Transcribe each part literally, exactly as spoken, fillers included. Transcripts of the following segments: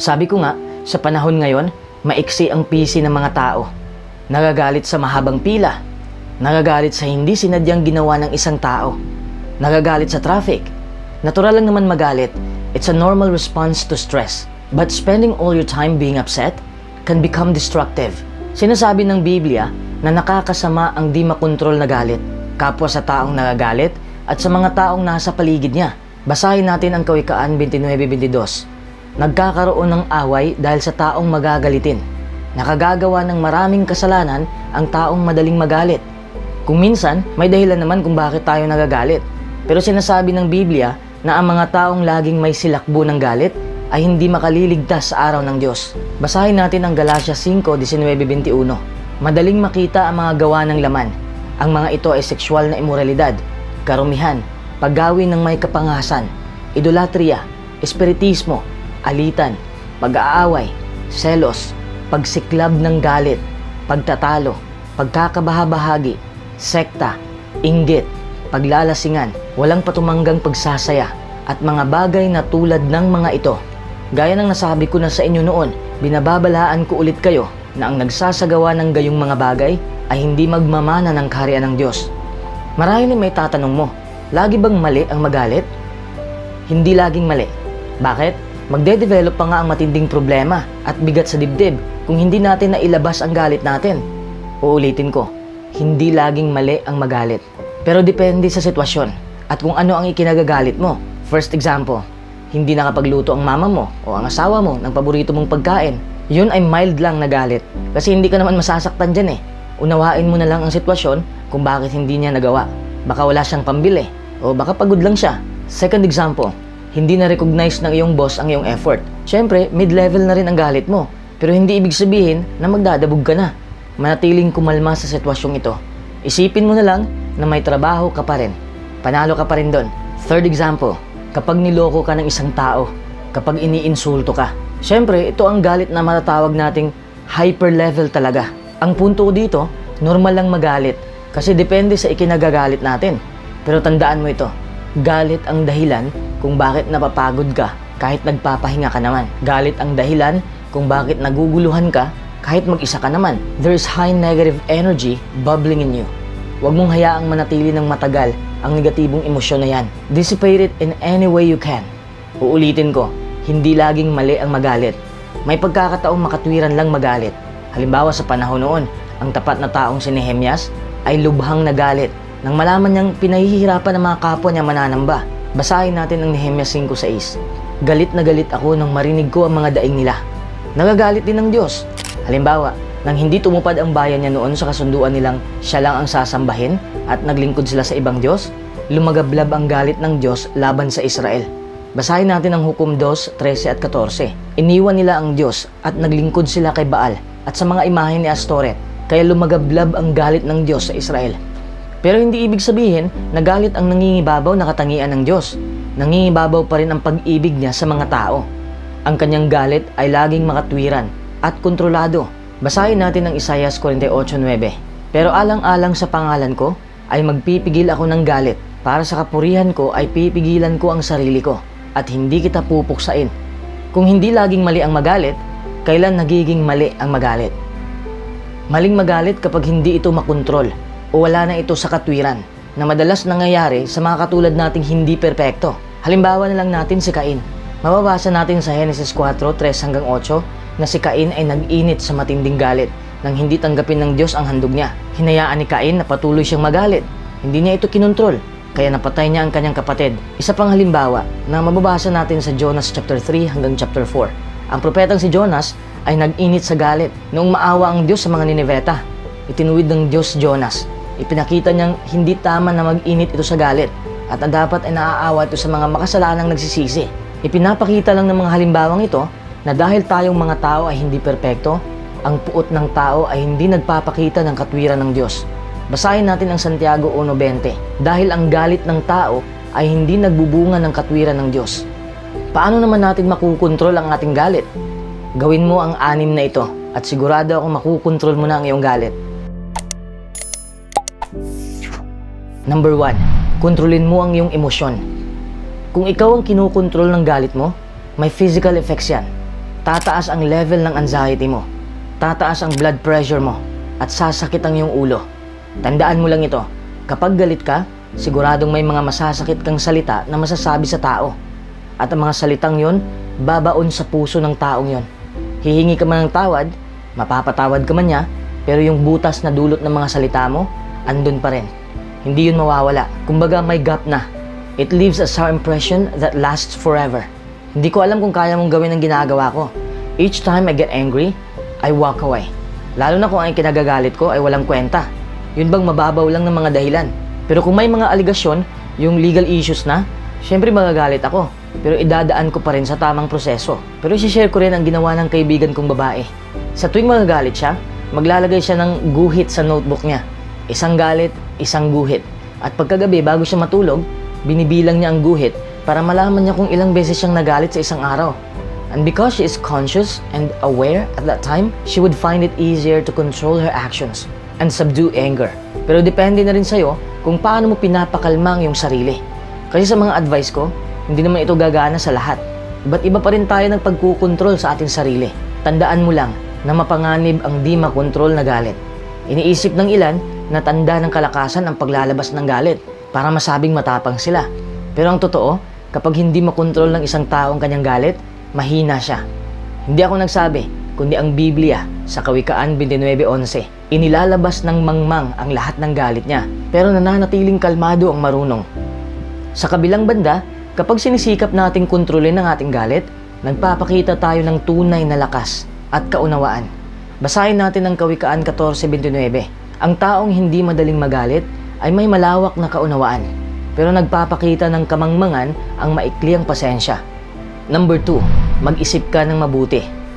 Sabi ko nga, sa panahon ngayon, maiksi ang P C ng mga tao. Nagagalit sa mahabang pila. Nagagalit sa hindi sinadyang ginawa ng isang tao. Nagagalit sa traffic. Natural lang naman magalit. It's a normal response to stress. But spending all your time being upset can become destructive. Sinasabi ng Biblia na nakakasama ang di makontrol na galit, kapwa sa taong nagagalit at sa mga taong nasa paligid niya. Basahin natin ang Kawikaan twenty-nine twenty-two. Nagkakaroon ng away dahil sa taong magagalitin. Nakagagawa ng maraming kasalanan ang taong madaling magalit. Kung minsan, may dahilan naman kung bakit tayo nagagalit. Pero sinasabi ng Biblia na ang mga taong laging may silakbo ng galit ay hindi makaliligtas sa araw ng Diyos. Basahin natin ang Galatia five nineteen twenty-one. Madaling makita ang mga gawa ng laman. Ang mga ito ay sexual na imoralidad, karumihan, paggawin ng may kapangasan, idolatria, espiritismo, alitan, pag-aaway, selos, pagsiklab ng galit, pagtatalo, pagkakabahabahagi, sekta, inggit, paglalasingan, walang patumanggang pagsasaya, at mga bagay na tulad ng mga ito. Gaya ng nasabi ko na sa inyo noon, binababalaan ko ulit kayo na ang nagsasagawa ng gayong mga bagay ay hindi magmamana ng kaharian ng Diyos. Marahil may tatanong mo, lagi bang mali ang magalit? Hindi laging mali. Bakit? Magde-develop pa nga ang matinding problema at bigat sa dibdib kung hindi natin nailabas ang galit natin. Uulitin ko, hindi laging mali ang magalit. Pero depende sa sitwasyon at kung ano ang ikinagagalit mo. First example, hindi nakapagluto ang mama mo o ang asawa mo ng paborito mong pagkain. Yun ay mild lang na galit kasi hindi ka naman masasaktan dyan eh. Unawain mo na lang ang sitwasyon kung bakit hindi niya nagawa. Baka wala siyang pambili o baka pagod lang siya. Second example, hindi na-recognize ng iyong boss ang iyong effort. Siyempre, mid-level na rin ang galit mo. Pero hindi ibig sabihin na magdadabog ka na. Manatiling kumalma sa sitwasyong ito. Isipin mo na lang na may trabaho ka pa rin. Panalo ka pa rin doon. Third example, kapag niloko ka ng isang tao, kapag iniinsulto ka. Siyempre, ito ang galit na matatawag nating hyper level talaga. Ang punto ko dito, normal lang magalit kasi depende sa ikinagagalit natin. Pero tandaan mo ito, galit ang dahilan kung bakit napapagod ka kahit nagpapahinga ka naman. Galit ang dahilan kung bakit naguguluhan ka kahit mag-isa ka naman. There's high negative energy bubbling in you. Huwag mong hayaang manatili ng matagal ang negatibong emosyon na yan. Dissipate it in any way you can. Uulitin ko, hindi laging mali ang magalit. May pagkakataong makatwiran lang magalit. Halimbawa sa panahon noon, ang tapat na taong si Nehemias ay lubhang nagalit nang malaman niyang pinahihirapan ng mga kapwa niya mananamba. Basahin natin ang Nehemias five six. Galit na galit ako nang marinig ko ang mga daing nila. Nagagalit din ng Diyos. Halimbawa, nang hindi tumupad ang bayan niya noon sa kasunduan nilang siya lang ang sasambahin at naglingkod sila sa ibang Diyos, lumagablab ang galit ng Diyos laban sa Israel. Basahin natin ang Hukom two, thirteen at fourteen. Iniwan nila ang Diyos at naglingkod sila kay Baal at sa mga imahe ni Astoret, kaya lumagablab ang galit ng Diyos sa Israel. Pero hindi ibig sabihin na galit ang nangingibabaw na katangian ng Diyos. Nangingibabaw pa rin ang pag-ibig niya sa mga tao. Ang kanyang galit ay laging makatwiran at kontrolado. Basahin natin ang Isaiah forty-eight nine. Pero alang-alang sa pangalan ko ay magpipigil ako ng galit. Para sa kapurihan ko ay pipigilan ko ang sarili ko at hindi kita pupuksain. Kung hindi laging mali ang magalit, kailan nagiging mali ang magalit? Maling magalit kapag hindi ito makontrol o wala na ito sa katwiran na madalas nangyayari sa mga katulad nating hindi perpekto. Halimbawa na lang natin si Cain. Mababasa natin sa Genesis four, three hanggang eight na si Cain ay nag-init sa matinding galit nang hindi tanggapin ng Diyos ang handog niya. Hinayaan ni Cain na patuloy siyang magalit. Hindi niya ito kinontrol, kaya napatay niya ang kanyang kapatid. Isa pang halimbawa na mababasa natin sa Jonas chapter three hanggang chapter four. Ang propetang si Jonas ay nag-init sa galit noong maawa ang Diyos sa mga Nineveta. Itinuwid ng Diyos Jonas. Ipinakita niyang hindi tama na mag-init ito sa galit at na dapat ay naaawa ito sa mga makasalanang nagsisisi. Ipinapakita lang ng mga halimbawang ito na dahil tayong mga tao ay hindi perpekto, ang puot ng tao ay hindi nagpapakita ng katwiran ng Diyos. Basahin natin ang Santiago one twenty. Dahil ang galit ng tao ay hindi nagbubunga ng katwiran ng Diyos. Paano naman natin makukontrol ang ating galit? Gawin mo ang anim na ito at sigurado akong makukontrol mo na ang iyong galit. Number one, kontrolin mo ang iyong emosyon. Kung ikaw ang kinukontrol ng galit mo, may physical effects yan. tataas ang level ng anxiety mo, tataas ang blood pressure mo, at sasakit ang iyong ulo. Tandaan mo lang ito, kapag galit ka, siguradong may mga masasakit kang salita na masasabi sa tao. At ang mga salitang yon, babaon sa puso ng taong yon. Hihingi ka man ng tawad, mapapatawad ka man niya, pero yung butas na dulot ng mga salita mo, andun pa rin. Hindi yun mawawala. Kumbaga may gap na. It leaves a sour impression that lasts forever. Hindi ko alam kung kaya mong gawin ang ginagawa ko. Each time I get angry, I walk away. Lalo na kung ang kinagagalit ko ay walang kwenta. Yun bang mababaw lang ng mga dahilan. Pero kung may mga aligasyon, yung legal issues na, syempre magagalit ako. Pero idadaan ko pa rin sa tamang proseso. Pero isi-share ko rin ang ginawa ng kaibigan kong babae. Sa tuwing magagalit siya, maglalagay siya ng guhit sa notebook niya. Isang galit, isang guhit. At pagkagabi bago siya matulog, binibilang niya ang guhit para malaman niya kung ilang beses siyang nagalit sa isang araw. And because she is conscious and aware at that time, she would find it easier to control her actions and subdue anger. Pero depende na rin sa'yo kung paano mo pinapakalma ang iyong sarili. Kasi sa mga advice ko, hindi naman ito gagana sa lahat. Ba't iba pa rin tayo ng pagkukontrol sa ating sarili? Tandaan mo lang na mapanganib ang di makontrol na galit. Iniisip ng ilan na tanda ng kalakasan ang paglalabas ng galit para masabing matapang sila. Pero ang totoo, kapag hindi makontrol ng isang tao ang kanyang galit, mahina siya. Hindi ako nagsabi, kundi ang Biblia sa Kawikaan twenty-nine eleven. Inilalabas ng mangmang ang lahat ng galit niya, pero nananatiling kalmado ang marunong. Sa kabilang banda, kapag sinisikap nating kontrolin ang ating galit, nagpapakita tayo ng tunay na lakas at kaunawaan. Basahin natin ang Kawikaan fourteen twenty-nine. Ang taong hindi madaling magalit ay may malawak na kaunawaan, pero nagpapakita ng kamangmangan ang maikliang pasensya. Number two, mag-isip ka ng mabuti.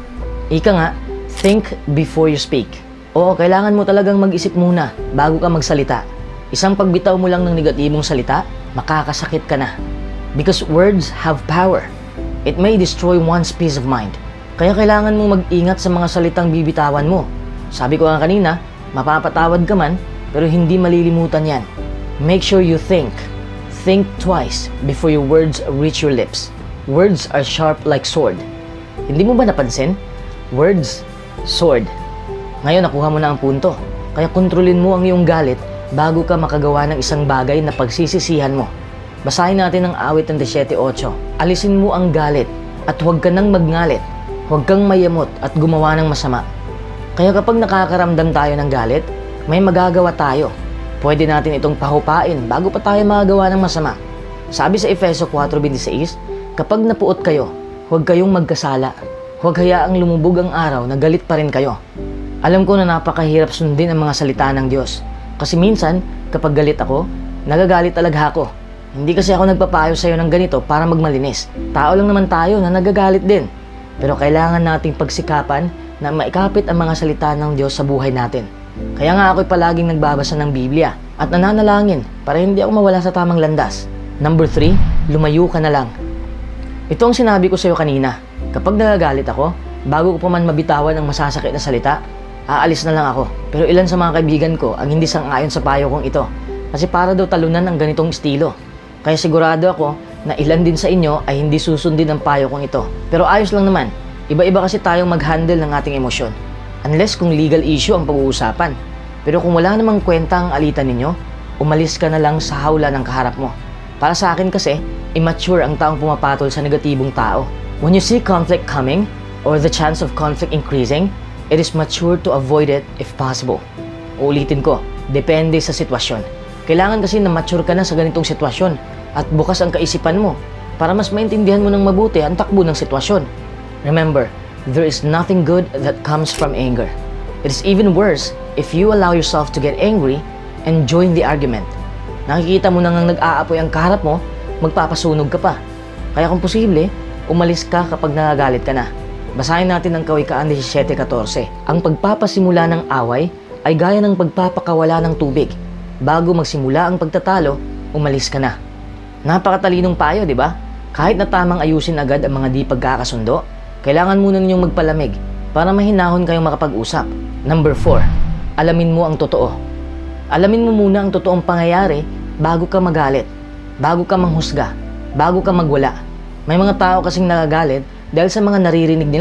Ika nga, think before you speak. Oo, kailangan mo talagang mag-isip muna bago ka magsalita. Isang pagbitaw mo lang ng negatibong salita, makakasakit ka na. Because words have power. It may destroy one's peace of mind. Kaya kailangan mong mag-ingat sa mga salitang bibitawan mo. Sabi ko nga kanina, mapapatawad ka man, pero hindi malilimutan yan. Make sure you think. Think twice before your words reach your lips. Words are sharp like sword. Hindi mo ba napansin? Words, sword. Ngayon nakuha mo na ang punto. Kaya kontrolin mo ang iyong galit bago ka makagawa ng isang bagay na pagsisisihan mo. Basahin natin ang awit ng seventeen eight. Alisin mo ang galit at huwag ka nang magngalit. Huwag kang mayamot at gumawa ng masama. Kaya kapag nakakaramdam tayo ng galit, may magagawa tayo. Pwede natin itong pahupain bago pa tayo magagawa ng masama. Sabi sa Efeso four twenty-six, kapag napuot kayo, huwag kayong magkasala. Huwag hayaang lumubog ang araw na galit pa rin kayo. Alam ko na napakahirap sundin ang mga salita ng Diyos. Kasi minsan, kapag galit ako, nagagalit talaga ako. Hindi kasi ako nagpapayo sa'yo ng ganito para magmalinis. Tao lang naman tayo na nagagalit din. Pero kailangan nating pagsikapan na maikapit ang mga salita ng Diyos sa buhay natin. Kaya nga ako'y palaging nagbabasa ng Biblia at nananalangin para hindi ako mawala sa tamang landas. Number three, lumayo ka na lang. Ito ang sinabi ko sa iyo kanina. Kapag nagagalit ako, bago ko pa man mabitawan ang masasakit na salita, aalis na lang ako. Pero ilan sa mga kaibigan ko ang hindi sang-ayon sa payo kong ito. Kasi para daw talunan ang ganitong estilo. Kaya sigurado ako na ilan din sa inyo ay hindi susundin ang payo kong ito. Pero ayos lang naman. Iba-iba kasi tayong mag-handle ng ating emosyon. Unless kung legal issue ang pag-uusapan. Pero kung wala namang kwenta ang alitan ninyo, umalis ka na lang sa hawla ng kaharap mo. Para sa akin kasi, immature ang taong pumapatol sa negatibong tao. When you see conflict coming, or the chance of conflict increasing, it is mature to avoid it if possible. Uulitin ko, depende sa sitwasyon. Kailangan kasi na mature ka na sa ganitong sitwasyon at bukas ang kaisipan mo para mas maintindihan mo ng mabuti ang takbo ng sitwasyon. Remember, there is nothing good that comes from anger. It is even worse if you allow yourself to get angry and join the argument. Nakikita mo nang nag-aapoy ang kaharap mo, magpapasunog ka pa. Kaya kung posible, umalis ka kapag nagagalit ka na. Basahin natin ang Kawikaan seventeen fourteen. Ang pagpapasimula ng away ay gaya ng pagpapakawala ng tubig. Bago magsimula ang pagtatalo, umalis ka na. Napakatalinong payo, di ba? Kahit na tamang ayusin agad ang mga di pagkakasundo, kailangan muna ninyong magpalamig para mahinahon kayong makapag-usap. Number four, alamin mo ang totoo. Alamin mo muna ang totoong pangyayari bago ka magalit, bago ka manghusga, bago ka magwala. May mga tao kasing nagagalit dahil sa mga naririnig nila,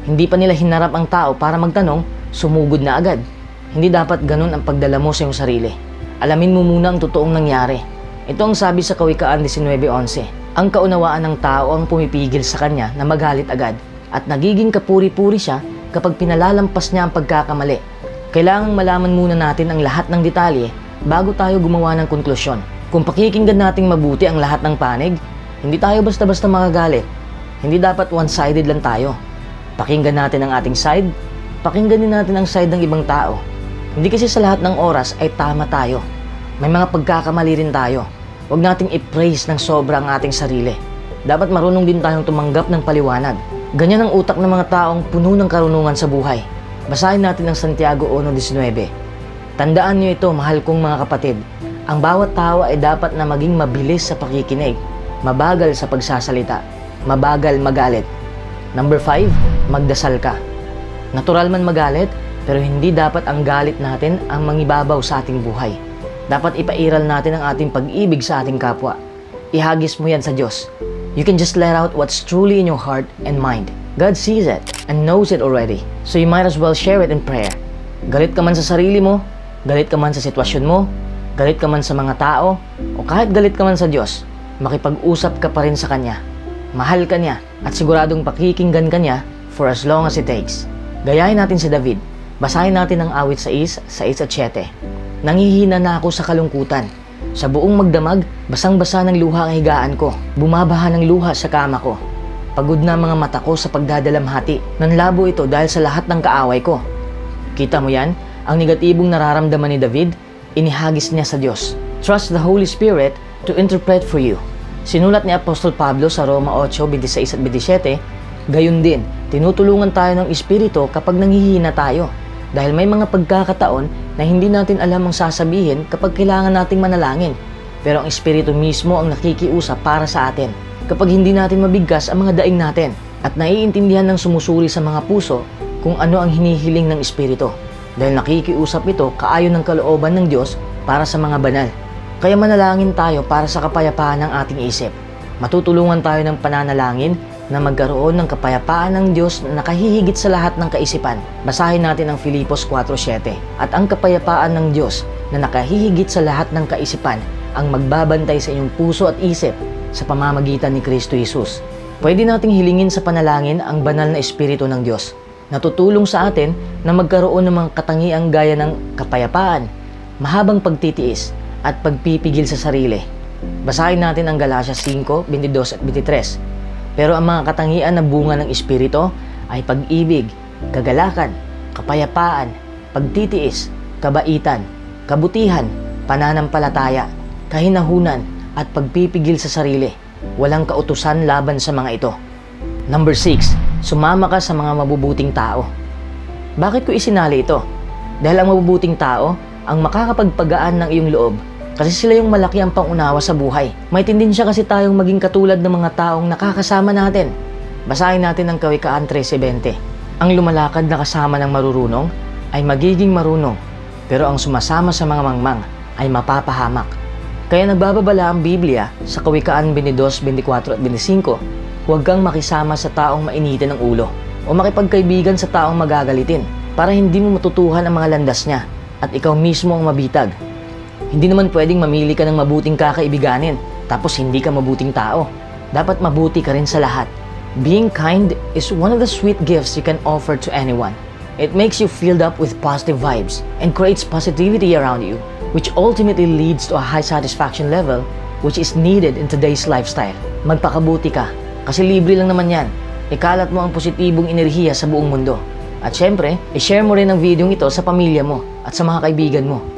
Hindi pa nila hinarap ang tao para magtanong, sumugod na agad. Hindi dapat ganun ang pagdala mo sa iyong sarili. Alamin mo muna ang totoong nangyari. Ito ang sabi sa Kawikaan nineteen eleven. Ang kaunawaan ng tao ang pumipigil sa kanya na magalit agad at nagiging kapuri-puri siya kapag pinalalampas niya ang pagkakamali. Kailangang malaman muna natin ang lahat ng detalye bago tayo gumawa ng konklusyon. Kung pakikinggan nating mabuti ang lahat ng panig, hindi tayo basta-basta magagalit. Hindi dapat one-sided lang tayo. Pakinggan natin ang ating side, pakinggan din natin ang side ng ibang tao. Hindi kasi sa lahat ng oras ay tama tayo. May mga pagkakamali rin tayo. Huwag nating i-praise ng sobra ang ating sarili. Dapat marunong din tayong tumanggap ng paliwanag. Ganyan ang utak ng mga taong puno ng karunungan sa buhay. Basahin natin ang Santiago one nineteen. Tandaan niyo ito, mahal kong mga kapatid. Ang bawat tao ay dapat na maging mabilis sa pakikinig, mabagal sa pagsasalita, mabagal magalit. Number five, magdasal ka. Natural man magalit, pero hindi dapat ang galit natin ang mangibabaw sa ating buhay. Dapat ipairal natin ang ating pag-ibig sa ating kapwa. Ihagis mo yan sa Diyos. You can just let out what's truly in your heart and mind. God sees it and knows it already. So you might as well share it in prayer. Galit ka man sa sarili mo, galit ka man sa sitwasyon mo, galit ka man sa mga tao, o kahit galit ka man sa Diyos, makipag-usap ka pa rin sa Kanya. Mahal ka niya at siguradong pakikinggan ka niya for as long as it takes. Gayahin natin si David. Basahin natin ang awit sais, sais at siyete. Nangihina na ako sa kalungkutan. Sa buong magdamag, basang-basa ng luha ang higaan ko. Bumabaha ng luha sa kama ko. Pagod na mga mata ko sa pagdadalamhati. Nanlabo ito dahil sa lahat ng kaaway ko. Kita mo yan? Ang negatibong nararamdaman ni David, inihagis niya sa Diyos. Trust the Holy Spirit to interpret for you. Sinulat ni Apostol Pablo sa Roma eight, twenty-six at twenty-seven, gayon din, tinutulungan tayo ng Espiritu kapag nanghihina tayo. Dahil may mga pagkakataon na hindi natin alam ang sasabihin kapag kailangan nating manalangin. Pero ang Espiritu mismo ang nakikiusap para sa atin. Kapag hindi natin mabigkas ang mga daing natin at naiintindihan ng sumusuri sa mga puso kung ano ang hinihiling ng Espiritu. Dahil nakikiusap ito kaayon ng kalooban ng Diyos para sa mga banal. Kaya manalangin tayo para sa kapayapaan ng ating isip. Matutulungan tayo ng pananalangin na magkaroon ng kapayapaan ng Diyos na nakahihigit sa lahat ng kaisipan. Basahin natin ang Filipos four seven. At ang kapayapaan ng Diyos na nakahihigit sa lahat ng kaisipan ang magbabantay sa inyong puso at isip sa pamamagitan ni Kristo Jesus. Pwede nating hilingin sa panalangin ang banal na Espiritu ng Diyos na tutulong sa atin na magkaroon ng mga katangiang gaya ng kapayapaan, mahabang pagtitiis, at pagpipigil sa sarili. Basahin natin ang Galatia five, twenty-two at twenty-three. Pero ang mga katangian na bunga ng Espiritu ay pag-ibig, kagalakan, kapayapaan, pagtitiis, kabaitan, kabutihan, pananampalataya, kahinahunan, at pagpipigil sa sarili. Walang kautusan laban sa mga ito. Number six, sumama ka sa mga mabubuting tao. Bakit ko isinali ito? Dahil ang mabubuting tao ang makakapagpagaan ng iyong loob kasi sila yung malaki ang pangunawa sa buhay. May tendensya kasi tayong maging katulad ng mga taong nakakasama natin. Basahin natin ang Kawikaan three twenty. Ang lumalakad na kasama ng marurunong ay magiging marunong, pero ang sumasama sa mga mangmang ay mapapahamak. Kaya nagbababala ang Biblia sa Kawikaan twenty-two, twenty-four at twenty-five, huwag kang makisama sa taong mainitin ng ulo o makipagkaibigan sa taong magagalitin para hindi mo matutuhan ang mga landas niya at ikaw mismo ang mabitag. Hindi naman pwedeng mamili ka ng mabuting kakaibiganin tapos hindi ka mabuting tao. Dapat mabuti ka rin sa lahat. Being kind is one of the sweet gifts you can offer to anyone. It makes you filled up with positive vibes and creates positivity around you, which ultimately leads to a high satisfaction level which is needed in today's lifestyle. Magpakabuti ka kasi libre lang naman yan. Ikalat mo ang positibong enerhiya sa buong mundo. At syempre, i-share mo rin ang video ito sa pamilya mo at sa mga kaibigan mo.